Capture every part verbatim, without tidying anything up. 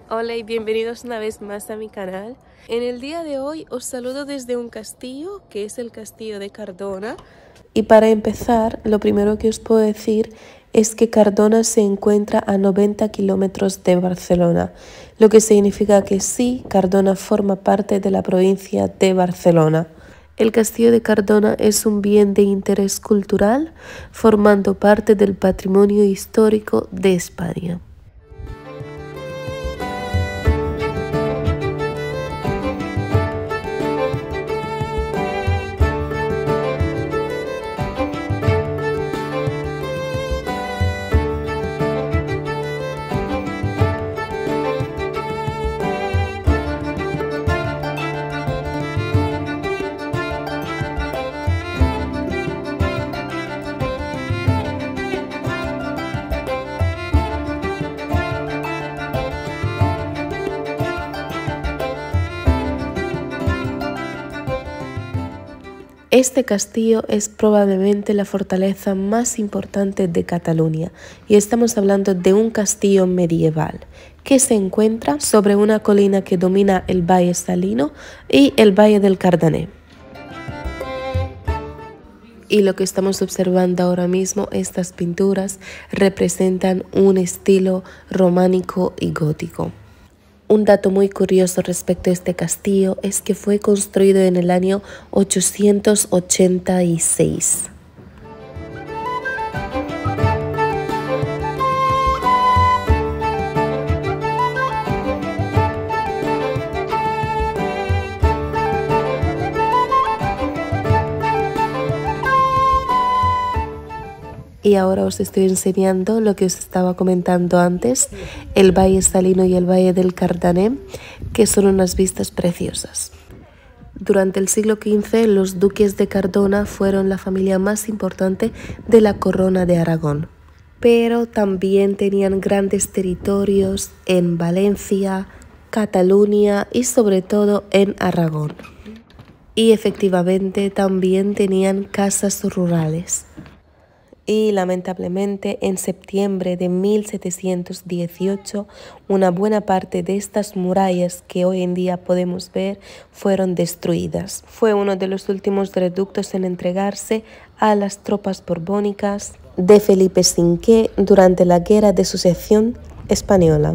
Hola y bienvenidos una vez más a mi canal. En el día de hoy os saludo desde un castillo que es el castillo de Cardona. Y para empezar, lo primero que os puedo decir es que Cardona se encuentra a noventa kilómetros de Barcelona, lo que significa que sí, Cardona forma parte de la provincia de Barcelona. El castillo de Cardona es un bien de interés cultural, formando parte del patrimonio histórico de España. Este castillo es probablemente la fortaleza más importante de Cataluña y estamos hablando de un castillo medieval que se encuentra sobre una colina que domina el Valle Salino y el Valle del Cardané. Y lo que estamos observando ahora mismo, estas pinturas representan un estilo románico y gótico. Un dato muy curioso respecto a este castillo es que fue construido en el año ochocientos ochenta y seis. Y ahora os estoy enseñando lo que os estaba comentando antes, el Valle Salino y el Valle del Cardané, que son unas vistas preciosas. Durante el siglo quince, los duques de Cardona fueron la familia más importante de la corona de Aragón, pero también tenían grandes territorios en Valencia, Cataluña y sobre todo en Aragón. Y efectivamente también tenían casas rurales. Y lamentablemente en septiembre de mil setecientos dieciocho una buena parte de estas murallas que hoy en día podemos ver fueron destruidas. Fue uno de los últimos reductos en entregarse a las tropas borbónicas de Felipe quinto durante la Guerra de Sucesión Española.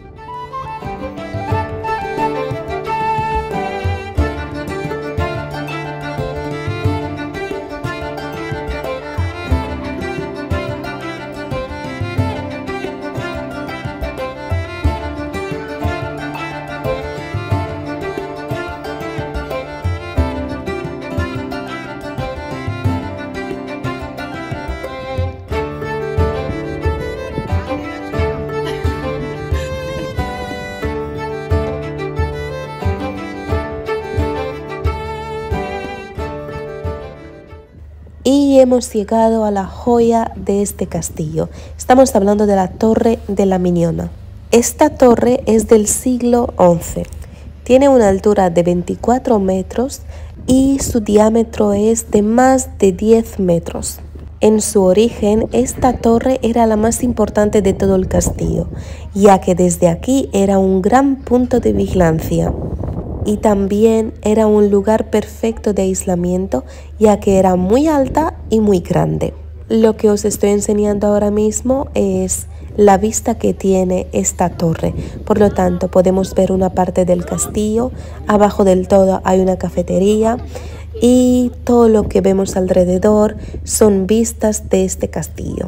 Y hemos llegado a la joya de este castillo. Estamos hablando de la Torre de la Miñona. Esta torre es del siglo once. Tiene una altura de veinticuatro metros y su diámetro es de más de diez metros. En su origen, esta torre era la más importante de todo el castillo, ya que desde aquí era un gran punto de vigilancia. Y también era un lugar perfecto de aislamiento, ya que era muy alta y muy grande. Lo que os estoy enseñando ahora mismo es la vista que tiene esta torre. Por lo tanto, podemos ver una parte del castillo. Abajo del todo hay una cafetería y todo lo que vemos alrededor son vistas de este castillo.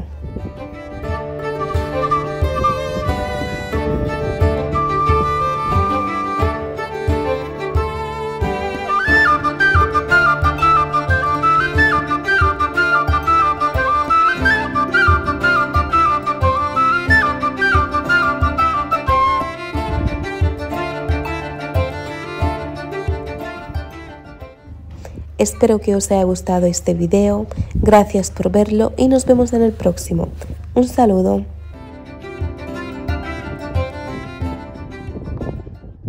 Espero que os haya gustado este video, gracias por verlo y nos vemos en el próximo. Un saludo.